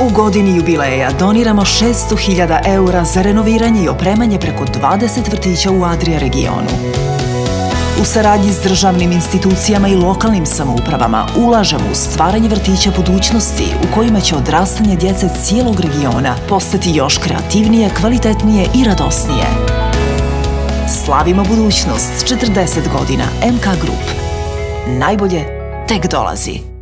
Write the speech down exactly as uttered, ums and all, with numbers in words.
U godini jubileja doniramo šesto hiljada eura za renoviranje i opremanje preko dvadeset vrtića u Adria regionu. U saradnji s državnim institucijama i lokalnim samoupravama ulažemo u stvaranje vrtića budućnosti u kojima će odrastanje djece cijelog regiona postati još kreativnije, kvalitetnije i radosnije. Slavimo budućnost četrdeset godina M K Group. Najbolje tek dolazi.